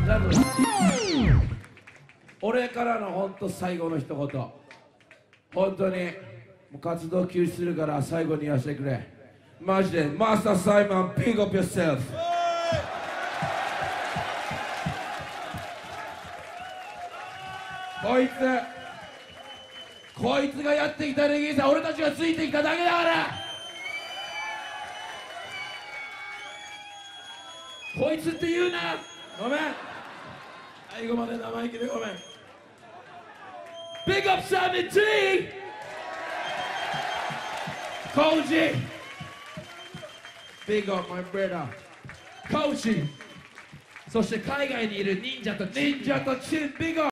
俺からの本当最後の一言、本当にもう活動休止するから最後に言わせてくれ。マジでマスター・サイモン、ピックアップ yourself。 こいつがやってきたレゲエさ、俺たちがついてきただけだから。こいつって言うな。ごめん、最後まで生意気でごめん。Big up Simon T! コーチ Big up my brother コーチ、そして海外にいる忍者とチン Big up